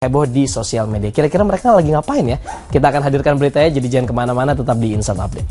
heboh di sosial media. Kira-kira mereka lagi ngapain ya? Kita akan hadirkan beritanya, jadi jangan kemana-mana, tetap di Insert Update.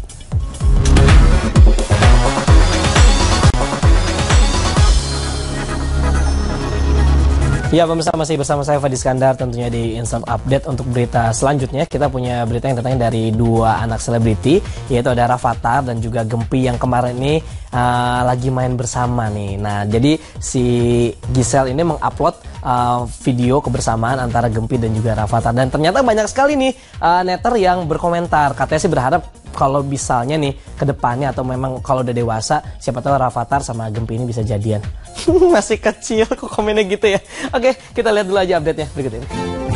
Ya, pemirsa, masih bersama saya Fadi Iskandar tentunya di Insert Update. Untuk berita selanjutnya, kita punya berita yang datangnya dari dua anak selebriti, yaitu ada Rafathar dan juga Gempi yang kemarin ini lagi main bersama nih. Nah, jadi si Giselle ini mengupload video kebersamaan antara Gempi dan juga Rafathar, dan ternyata banyak sekali nih netter yang berkomentar. Katanya sih berharap kalau misalnya nih ke depannya atau memang kalau udah dewasa, siapa tahu Rafathar sama Gempi ini bisa jadian. Masih kecil kok komennya gitu ya. Oke, kita lihat dulu aja update-nya berikut ini.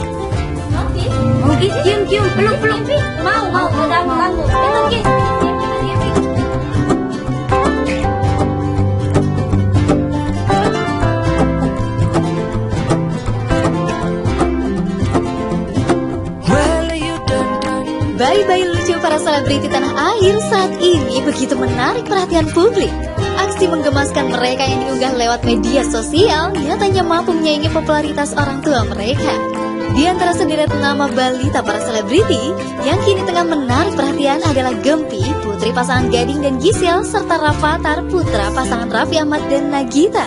Cium, peluk. Mau, ganggu. Itu Gis. Bayi-bayi lucu para selebriti tanah air saat ini begitu menarik perhatian publik. Aksi menggemaskan mereka yang diunggah lewat media sosial nyatanya mampu menyaingi popularitas orang tua mereka. Di antara sederet nama balita para selebriti yang kini tengah menarik perhatian adalah Gempi, putri pasangan Gading dan Giselle, serta Rafathar, putra pasangan Raffi Ahmad dan Nagita.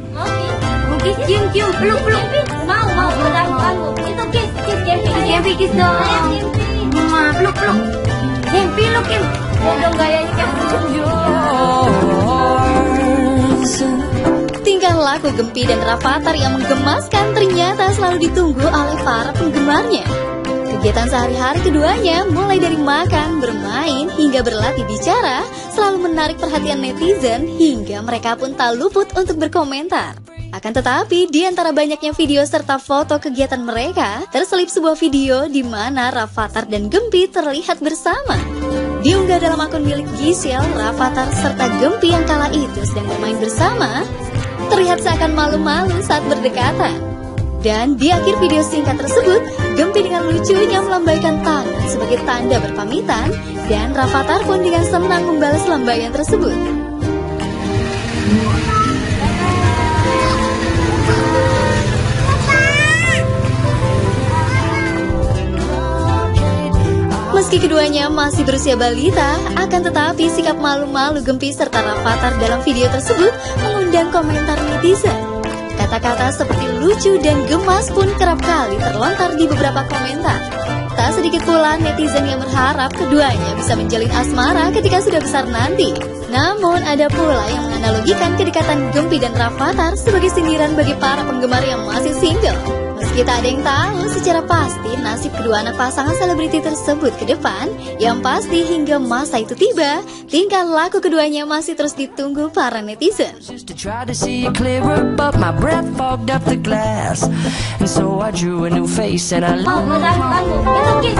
Cium, peluk. Mau, ganggu. Itu Gis dong. Peluk. Gempi lu, Kim. Dong gayanya Tingkah laku Gempi dan Rafathar yang menggemaskan ternyata selalu ditunggu oleh para penggemarnya. Kegiatan sehari-hari keduanya mulai dari makan, bermain, hingga berlatih bicara selalu menarik perhatian netizen hingga mereka pun tak luput untuk berkomentar. Akan tetapi, di antara banyaknya video serta foto kegiatan mereka, terselip sebuah video di mana Rafathar dan Gempi terlihat bersama. Diunggah dalam akun milik Giselle, Rafathar serta Gempi yang kala itu sedang bermain bersama, terlihat seakan malu-malu saat berdekatan. Dan di akhir video singkat tersebut, Gempi dengan lucunya melambaikan tangan sebagai tanda berpamitan, dan Rafathar pun dengan senang membalas lambaian tersebut. Meski keduanya masih berusia balita, akan tetapi sikap malu-malu Gempi serta Rafathar dalam video tersebut mengundang komentar netizen. Kata-kata seperti lucu dan gemas pun kerap kali terlontar di beberapa komentar. Tak sedikit pula netizen yang berharap keduanya bisa menjalin asmara ketika sudah besar nanti. Namun ada pula yang menganalogikan kedekatan Gempi dan Rafathar sebagai sindiran bagi para penggemar yang masih single. Meski tak ada yang tahu secara pasti nasib kedua anak pasangan selebriti tersebut ke depan, yang pasti hingga masa itu tiba, tingkah laku keduanya masih terus ditunggu para netizen. Mau, ganggu. Itu Gis.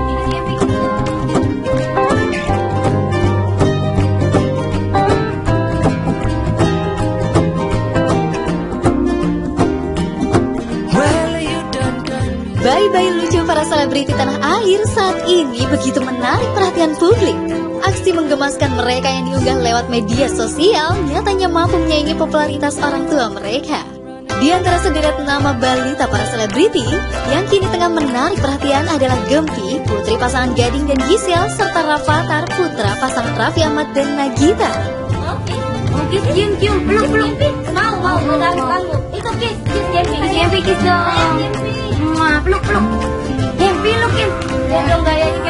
Bayi-bayi lucu para selebriti tanah air saat ini begitu menarik perhatian publik. Aksi menggemaskan mereka yang diunggah lewat media sosial nyatanya mampu menyaingi popularitas orang tua mereka. Di antara sederet nama balita para selebriti yang kini tengah menarik perhatian adalah Gempi, putri pasangan Gading dan Giselle, serta Rafathar, putra pasangan Raffi Ahmad dan Nagita. Cium, peluk. Mau, ganggu. Itu Gis dong. Peluk. Gempi lu, Kim. Dong gayanya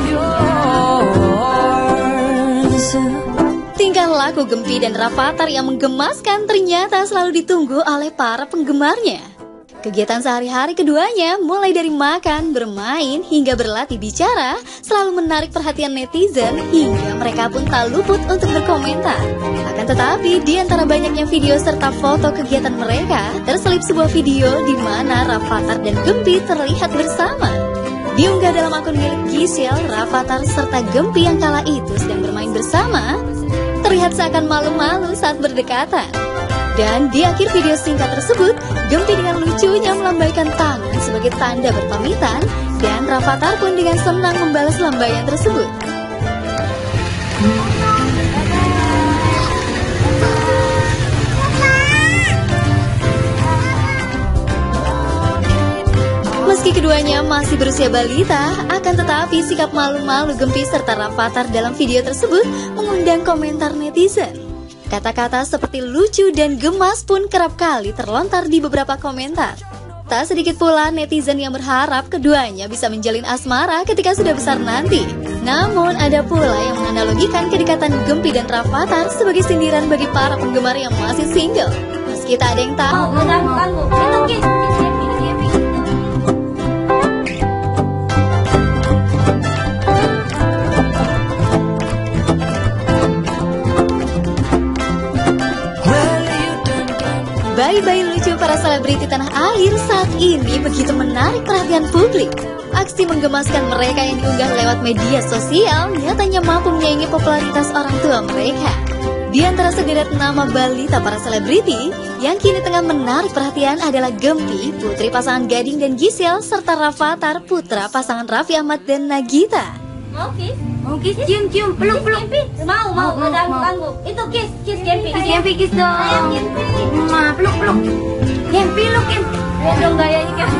Tingkah laku Gempi dan Rafathar yang menggemaskan ternyata selalu ditunggu oleh para penggemarnya. Kegiatan sehari-hari keduanya mulai dari makan, bermain, hingga berlatih bicara selalu menarik perhatian netizen hingga mereka pun tak luput untuk berkomentar. Akan tetapi, di antara banyaknya video serta foto kegiatan mereka, terselip sebuah video di mana Rafathar dan Gempi terlihat bersama. Diunggah dalam akun milik Giselle, Rafathar serta Gempi yang kala itu sedang bermain bersama, terlihat seakan malu-malu saat berdekatan. Dan di akhir video singkat tersebut, Gempi dengan lucunya melambaikan tangan sebagai tanda berpamitan, dan Rafathar pun dengan senang membalas lambaian tersebut. Meski keduanya masih berusia balita, akan tetapi sikap malu-malu Gempi serta Rafathar dalam video tersebut mengundang komentar netizen. Kata-kata seperti lucu dan gemas pun kerap kali terlontar di beberapa komentar. Tak sedikit pula netizen yang berharap keduanya bisa menjalin asmara ketika sudah besar nanti. Namun ada pula yang menganalogikan kedekatan Gempi dan Rafathar sebagai sindiran bagi para penggemar yang masih single. Meski tak ada yang tahu. Itu kiss, Gempi. Bayi-bayi lucu para selebriti tanah air saat ini begitu menarik perhatian publik. Aksi menggemaskan mereka yang diunggah lewat media sosial nyatanya mampu menyaingi popularitas orang tua mereka. Di antara sederet nama balita para selebriti, yang kini tengah menarik perhatian adalah Gempi, putri pasangan Gading dan Gisel, serta Rafathar, putra pasangan Raffi Ahmad dan Nagita. Mau kiss? Mau kiss? Cium, peluk. Gempi. Mau. Ganggu. Itu kiss, Gempi. Gempi kiss dong. Sayang Gempi. Peluk. Gempi, peluk Gempi. Lihat dong gayanya kan.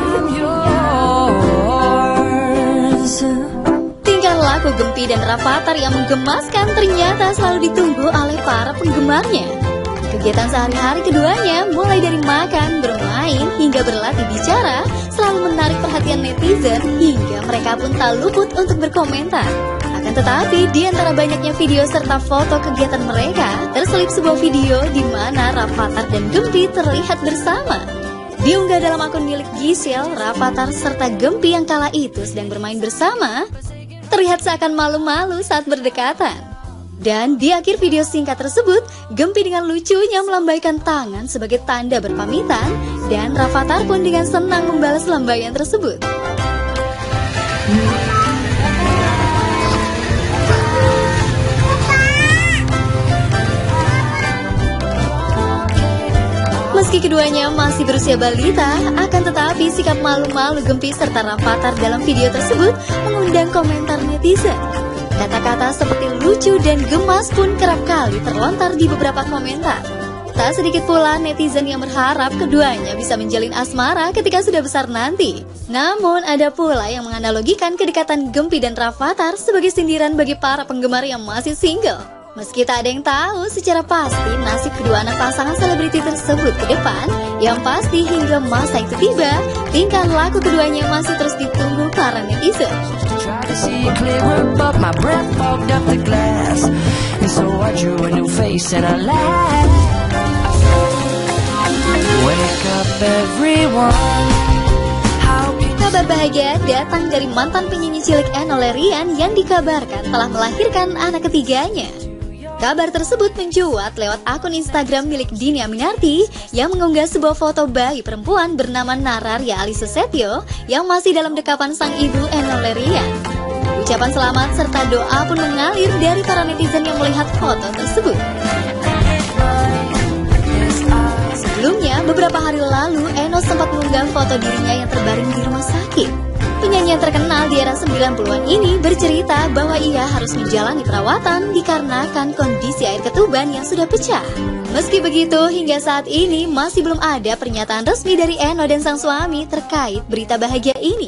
Tingkah laku Gempi dan Rafathar yang menggemaskan ternyata selalu ditunggu oleh para penggemarnya. Kegiatan sehari-hari keduanya mulai dari makan, bermain, hingga berlatih bicara selalu menarik perhatian netizen hingga mereka pun tak luput untuk berkomentar. Akan tetapi di antara banyaknya video serta foto kegiatan mereka, terselip sebuah video di mana Rafathar dan Gempi terlihat bersama. Diunggah dalam akun milik Gisel, Rafathar serta Gempi yang kala itu sedang bermain bersama, terlihat seakan malu-malu saat berdekatan. Dan di akhir video singkat tersebut, Gempi dengan lucunya melambaikan tangan sebagai tanda berpamitan, dan Rafathar pun dengan senang membalas lambaian tersebut. Meski keduanya masih berusia balita, akan tetapi sikap malu-malu Gempi serta Rafathar dalam video tersebut mengundang komentar netizen. Kata-kata seperti lucu dan gemas pun kerap kali terlontar di beberapa komentar. Tak sedikit pula netizen yang berharap keduanya bisa menjalin asmara ketika sudah besar nanti. Namun ada pula yang menganalogikan kedekatan Gempi dan Rafathar sebagai sindiran bagi para penggemar yang masih single. Meski tak ada yang tahu secara pasti nasib kedua anak pasangan selebriti tersebut ke depan, yang pasti hingga masa itu tiba, tingkah laku keduanya masih terus ditunggu para netizen. Kabar bahagia datang dari mantan penyanyi cilik Enno Lerian yang dikabarkan telah melahirkan anak ketiganya. Kabar tersebut mencuat lewat akun Instagram milik Dhini Aminarti yang mengunggah sebuah foto bayi perempuan bernama Nararia Alissusetio yang masih dalam dekapan sang ibu Enno Lerian. Ucapan selamat serta doa pun mengalir dari para netizen yang melihat foto tersebut. Sebelumnya, beberapa hari lalu Enno sempat mengunggah foto dirinya yang terbaring di rumah sakit. Penyanyi yang terkenal di era 90-an ini bercerita bahwa ia harus menjalani perawatan dikarenakan kondisi air ketuban yang sudah pecah. Meski begitu, hingga saat ini masih belum ada pernyataan resmi dari Enno dan sang suami terkait berita bahagia ini.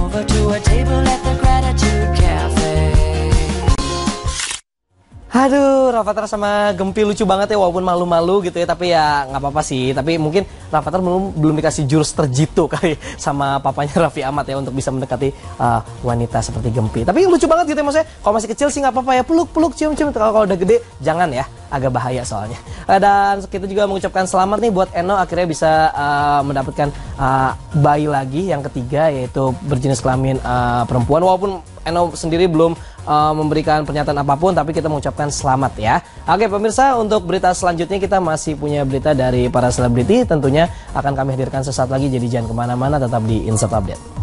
Aduh, Rafathar sama Gempi lucu banget ya, walaupun malu-malu gitu ya, tapi ya nggak apa-apa sih. Tapi mungkin Rafathar belum dikasih jurus terjitu kali sama papanya Raffi Ahmad ya untuk bisa mendekati wanita seperti Gempi. Tapi lucu banget gitu ya, maksudnya kalau masih kecil sih nggak apa-apa ya, peluk-peluk, cium-cium. Kalau udah gede jangan ya, agak bahaya soalnya. Dan kita juga mengucapkan selamat nih buat Enno akhirnya bisa mendapatkan bayi lagi yang ketiga, yaitu berjenis kelamin perempuan. Walaupun Enno sendiri belum memberikan pernyataan apapun, tapi kita mengucapkan selamat ya. Oke pemirsa, untuk berita selanjutnya kita masih punya berita dari para selebriti, tentunya akan kami hadirkan sesaat lagi, jadi jangan kemana-mana, tetap di Insert Update.